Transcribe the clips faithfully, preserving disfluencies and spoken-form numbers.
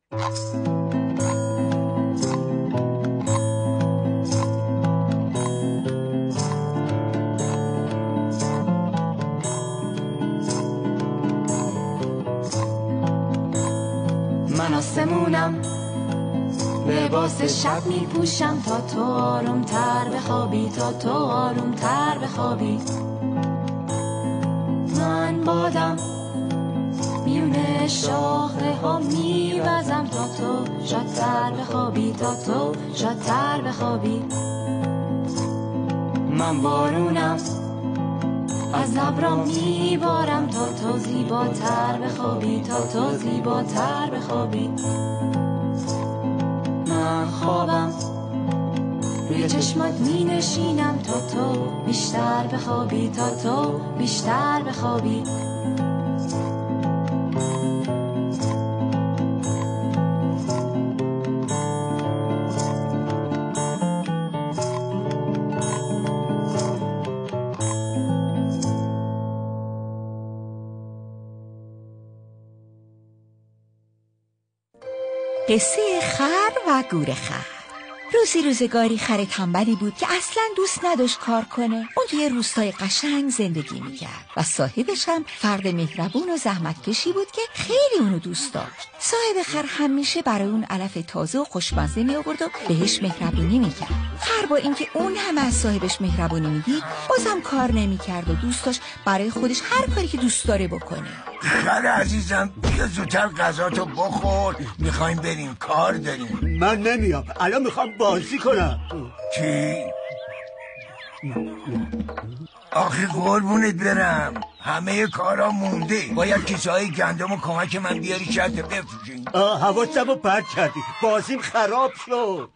من آسمونم لباس شب می پوشم تا تو آروم تر بخوابی، تا تو آروم تر بخوابی. من بادم میونه شاخه ها میوزم تا تو شادتر بخوابی، تا تو شادتر بخوابی. من بارونم از ابرا میبارم تا تو زیباتر بخوابی، تا تو زیباتر بخوابی. من خوابم روی چشمات می نشینم تا تو بیشتر بخوابی، تا تو بیشتر بخوابی. قصه خر و گورخر. روزی روزگاری خر تنبلی بود که اصلا دوست نداشت کار کنه. اون توی روستای قشنگ زندگی میکرد و صاحبش هم فرد مهربون و زحمتکشی بود که خیلی اونو دوست داشت. صاحب خر همیشه برای اون علف تازه و خوشمزه می آورد و بهش مهربونی میکرد. خر با اینکه اون همه از صاحبش مهربونی میدید بازم کار نمیکرد و دوست داشت برای خودش هر کاری که دوست داره بکنه. خر عزیزم بیا زودتر غذاتو بخور، میخوایم بریم کار داریم. من نمیام، الان میخوام بازی کنم. چی؟ آخه قربونت برم، همه کارا مونده. باید کیسه های گندم و کمک من بیاری شرط بفروشیم. آه حواسمو پرت کردی، بازیم خراب شد.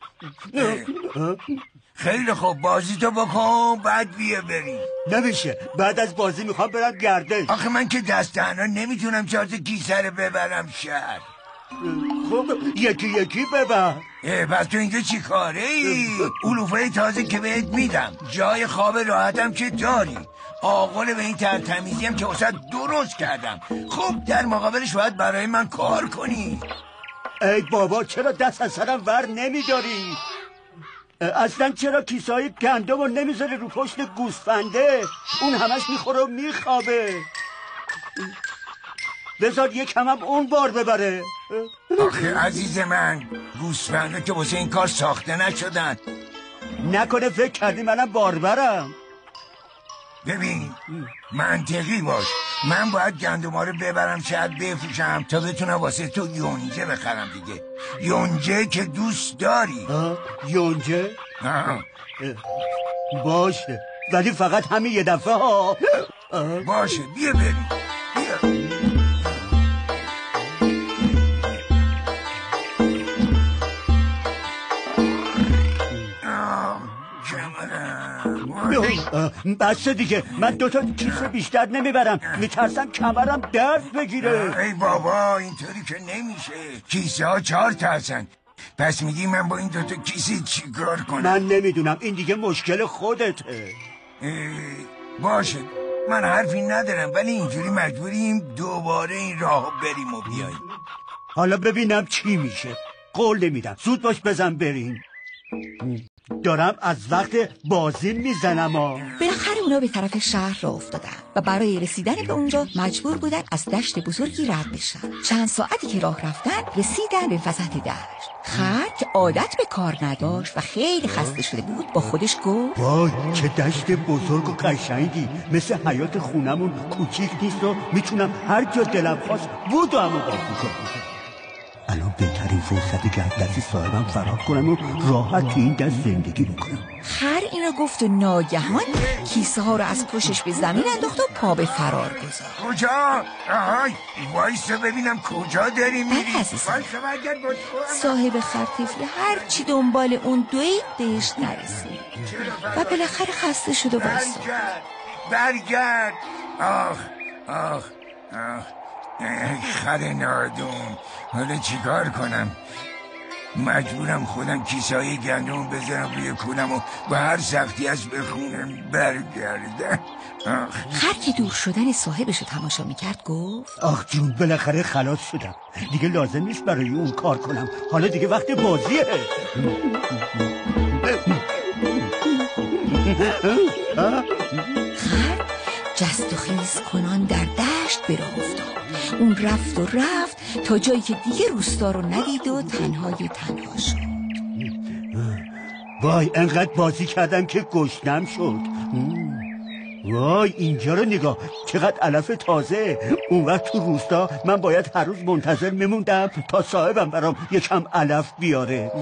خیلی خوب، بازی تو بکن بعد بیا بریم. نمیشه، بعد از بازی میخوام برم گردش. آخه من که دست تنها نمیتونم چهار تا کیسه رو ببرم شهر. خب یکی یکی ببر. پس تو اینجا چی کاره ای؟ علوفه تازه که بهت میدم، جای خواب راحتم که داری، آقل به این ترتمیزی هم که واسه درست کردم. خب در مقابلش باید برای من کار کنی. ای بابا چرا دست از سرم ور نمیداری؟ اصلا چرا کیسه های گندم رو نمیذاری رو پشت گوسفنده؟ اون همش میخوره و میخوابه. بذار یکم هم اون بار ببره. آخه عزیز من، گوسفنده که واسه این کار ساخته نشدن. نکنه فکر کردی منم باربرم. ببین منطقی باش، من باید گندما رو ببرم شاید بفروشم تا بتونم واسه تو یونجه بخرم دیگه. یونجه که دوست داری. یونجه؟ آه. باشه ولی فقط همین یه دفعه ها. باشه بیا بریم بیا. بس دیگه، من دوتا کیسه بیشتر نمیبرم، میترسم کمرم درد بگیره. ای بابا اینطوری که نمیشه، کیسه ها چهار تا هستن. پس میگی من با این دوتا کیسه چیکار کنم؟ من نمیدونم، این دیگه مشکل خودته. باشه من حرفی ندارم، ولی اینجوری مجبوریم دوباره این راه بریم و بیاییم. حالا ببینم چی میشه. قول نمیدم، زود باش بزن بریم. دارم از وقت بازی میزنم ها. بالاخره اونا به طرف شهر راه افتادن و برای رسیدن به اونجا مجبور بودن از دشت بزرگی رد بشن. چند ساعتی که راه رفتن رسیدن به وسط دشت. خر که عادت به کار نداشت و خیلی خسته شده بود با خودش گفت وای چه دشت بزرگ و قشنگی، مثل حیات خونمون کوچیک نیست و میتونم هر جا دلم خواست بودو همو بازی کنم. الان بهترین فرصتی که از دستی صاحبم فرار کنم و راحت تو این دست زندگی بکنم. خر اینو گفت و ناگهان کیسه ها رو از پشتش به زمین انداخت و پا به فرار گذاشت. کجا؟ آهای وایسا ببینم کجا داری میری؟ صاحب خرطفلی هر چی دنبال اون دوید بهش نرسید و بالاخره خسته شد و وایسا. برگرد برگرد. آخ آخ آخ خر نادون، حالا چیکار کنم؟ مجبورم خودم کیسای گندم بذارم روی کولم و با هر سختی از بخونم برگردم. خر که دور شدن صاحبش رو تماشا میکرد گفت آخ جون بالاخره خلاص شدم، دیگه لازم نیست برای اون کار کنم، حالا دیگه وقت بازیه. خر جست و خیز کنان در دشت به راه افتاد. اون رفت و رفت تا جایی که دیگه روستا رو ندید و تنهای تنها شد. وای انقدر بازی کردم که گشنم شد. وای اینجا رو نگاه، چقدر علف تازه. اون وقت تو روستا من باید هر روز منتظر میموندم تا صاحبم برام یکم علف بیاره.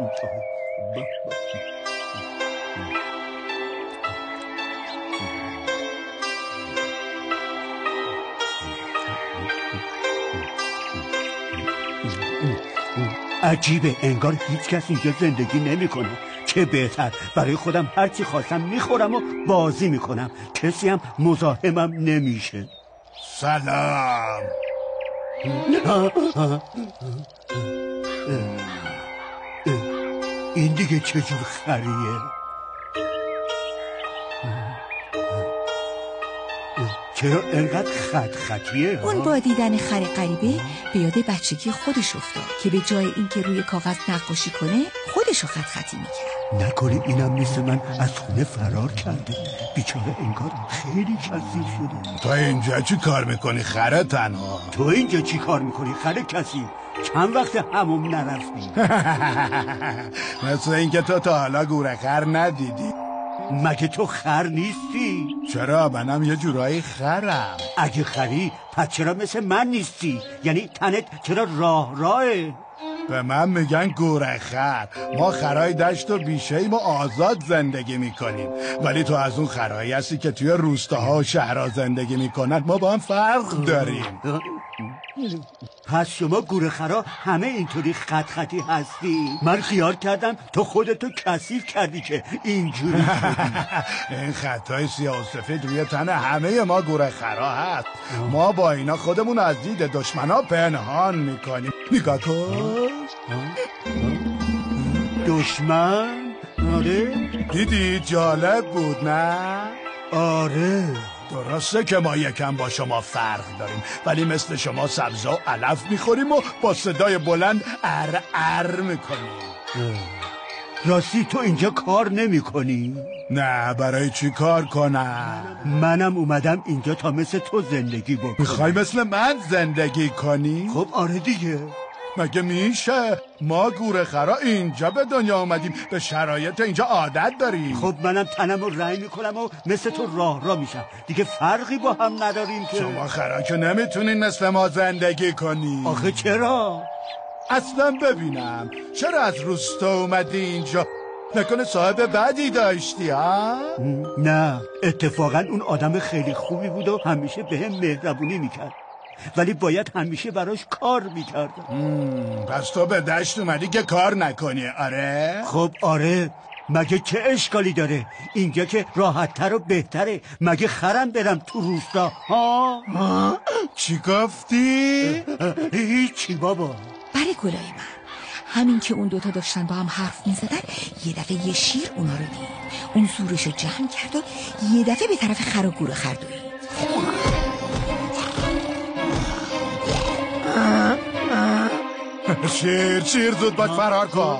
عجیبه، انگار هیچ کس اینجا زندگی نمیکنه. چه بهتر، برای خودم هر چی خواستم میخورم و بازی میکنم، کسی هم مزاحمم نمیشه. سلام. این دیگه چجور خریه؟ چرا انقدر خط خطیه؟ اون با دیدن خر غریبه به یاد بچگی خودش افتاد که به جای اینکه روی کاغذ نقاشی کنه خودشو خط خطی میکرد. نکنه اینم مثل من از خونه فرار کرده، بیچاره انگار خیلی کثیف شده. تو اینجا چی کار میکنی خره تنها؟ تو اینجا چی کار میکنی خره کثیف؟ چند وقت هموم نرفتی؟ مثل اینکه تو تا حالا گورخر ندیدی. مگه تو خر نیستی؟ چرا؟ منم یه جورایی خرم. اگه خری پس چرا مثل من نیستی؟ یعنی تنت چرا راه راهه؟ به من میگن گورخر. ما خرای دشت و بیشه‌ایم و آزاد زندگی میکنیم، ولی تو از اون خرایی هستی که توی روستاها و شهرها زندگی میکنن. ما با هم فرق داریم. پس شما گورخرا همه اینطوری خط خطی هستی؟ من خیال کردم تو خودتو کثیف کردی که اینجوری این خطای سیاه و سفید روی تن همه ما گورخرا هست. ما با اینا خودمون از دید دشمنا پنهان میکنیم. نگاه کن. دشمن؟ آره دیدی جالب بود نه؟ آره درسته که ما یکم با شما فرق داریم، ولی مثل شما سبزا و علف میخوریم و با صدای بلند ار ار میکنیم. راستی تو اینجا کار نمی کنی؟ نه، برای چی کار کنم؟ منم اومدم اینجا تا مثل تو زندگی بکنم. میخوای مثل من زندگی کنی؟ خب آره دیگه. مگه میشه؟ ما گورخرا اینجا به دنیا اومدیم، به شرایط اینجا عادت داریم. خب منم تنم رو رنگ میکنم و مثل تو راه راه میشم، دیگه فرقی با هم نداریم که. شما خرا که نمیتونین مثل ما زندگی کنی. آخه چرا؟ اصلا ببینم چرا از روستا اومدی اینجا؟ نکنه صاحب بدی داشتی ها؟ نه اتفاقا اون آدم خیلی خوبی بود و همیشه به هم مهربونی میکرد، ولی باید همیشه براش کار میکردم. پس تو به دشت اومدی که کار نکنی آره؟ خب آره، مگه چه اشکالی داره؟ اینجا که راحت‌تر و بهتره. مگه خرم برم تو روستا ها؟ ها؟ چی گفتی؟ هیچی بابا. برای گلای من همین که اون دوتا داشتن با هم حرف میزدن یه دفعه یه شیر اونا رو دید. اون زورشو جمع کرد و یه دفعه به طرف خر و گورخر دوید. شیر شیر زود باش فرار کن.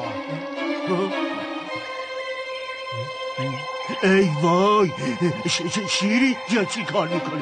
ای وای، ش ش شیری یا چی کار میکنه؟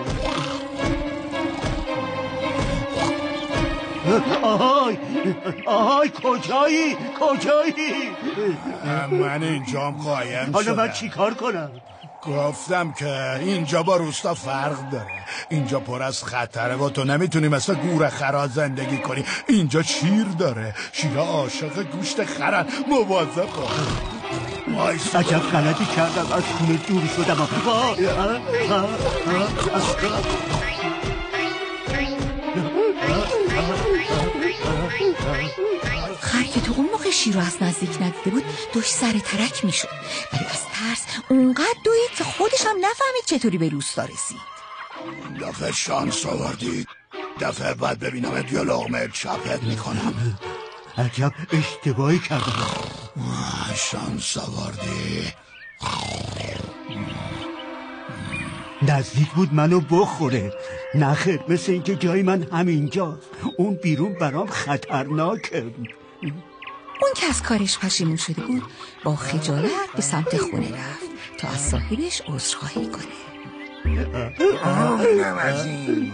آهای آهای کجایی کجایی؟ من اینجام قایم حالا شدم. من چی کار کنم؟ گفتم که اینجا با روستا فرق داره. اینجا پر از خطره و تو نمیتونی مثل گورخرا زندگی کنی. اینجا شیر داره، شیرها عاشق گوشت خرن. مواظب باش. عجب غلطی کردم، از خونه دور شدم. خر که تو اون موقع شیر رو از نزدیک ندیده بود داشت سر ترک میشد، ولی از ترس اونقدر دوید که خودش هم نفهمید چطوری به روستا رسید. دفعه شانس آوردی، دفعه بعد ببینم یا لغمه چپت میکنم. عجب اشتباهی کردم. شانس آوردی. نزدیک بود منو بخوره. نخیر، مثل اینکه جای من همینجاست. اون بیرون برام خطرناکه. اون که از کارش پشیمون شده بود با خجالت به سمت خونه رفت تا از صاحبش عذرخواهی کنه. آمونم از این.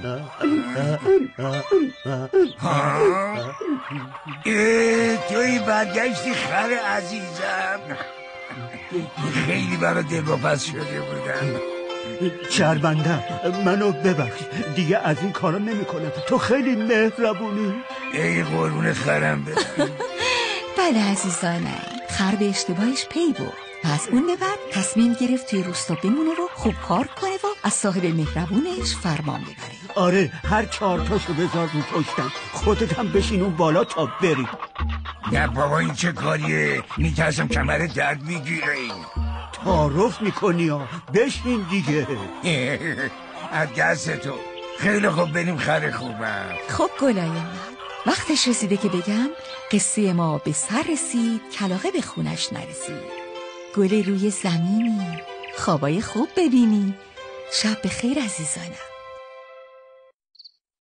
توی برگشتی خر عزیزم. خیلی برای دلواپس شده بودم. شرمنده، منو ببخش، دیگه از این کارا نمی کنم. تو خیلی مهربونی. ای قربون خرم برم. بله عزیزانم، خر به اشتباهش پی برد. پس اون به بعد تصمیم گرفت توی روستا بمونه و خوب کار کنه و از صاحب مهربونش فرمان ببره. آره، هر چهار تاشو بذار رو پشتم، خودت هم بشین اون بالا تا بری. نه بابا، این چه کاریه؟ میترسم کمر درد میگیره. تعارف میکنی ها، بشین دیگه. از دست تو. خیلی خوب، بریم خر خوبم. خب گلای من، وقتش رسیده که بگم قصه ما به سر رسید، کلاغه به خونش نرسید. گل روی زمینی، خوابای خوب ببینی. شب بخیر عزیزانم.